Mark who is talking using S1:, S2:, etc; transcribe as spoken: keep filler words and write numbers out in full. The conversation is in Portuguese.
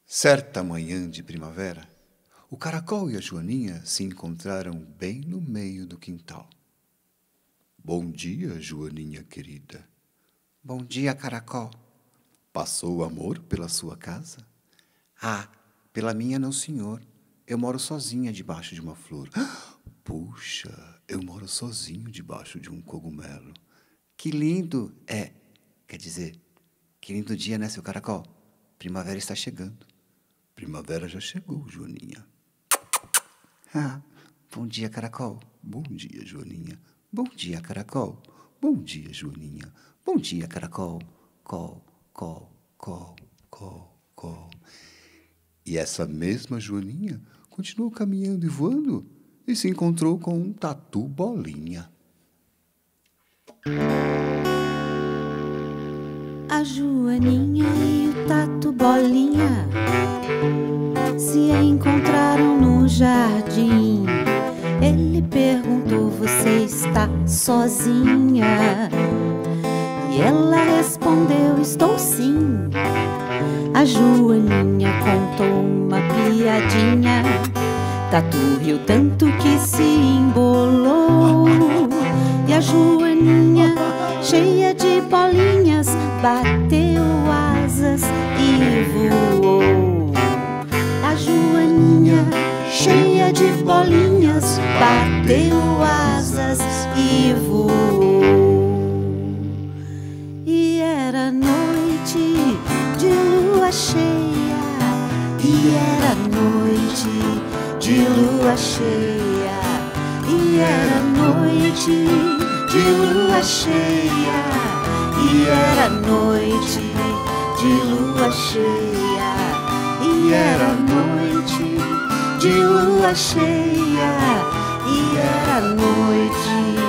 S1: Certa manhã de primavera, o caracol e a joaninha se encontraram bem no meio do quintal. Bom dia, Joaninha querida.
S2: Bom dia, caracol.
S1: Passou o amor pela sua casa?
S2: Ah, pela minha não, senhor. Eu moro sozinha debaixo de uma flor.
S1: Puxa, eu moro sozinho debaixo de um cogumelo.
S2: Que lindo! É, quer dizer, que lindo dia, né, seu caracol? Primavera está chegando.
S1: Primavera já chegou, Joaninha.
S2: Ah, bom dia, caracol.
S1: Bom dia, Joaninha.
S2: Bom dia, caracol.
S1: Bom dia, Joaninha.
S2: Bom dia, caracol. Col, col, col, col, col.
S1: E essa mesma Joaninha continuou caminhando e voando e se encontrou com um tatu bolinha.
S3: A Joaninha e o tatu bolinha se encontraram no jardim. Ele perguntou: você está sozinha? E ela respondeu: estou sim. A Joaninha contou uma piadinha. Tatu riu tanto que se embolou. E a Joaninha, cheia de bolinhas, bateu asas e voou. A Joaninha, cheia de bolinhas, bateu asas e voou. E era noite de lua cheia. E era noite de lua cheia. E era noite de lua cheia. E era noite de lua cheia. E era noite de lua cheia. E era noite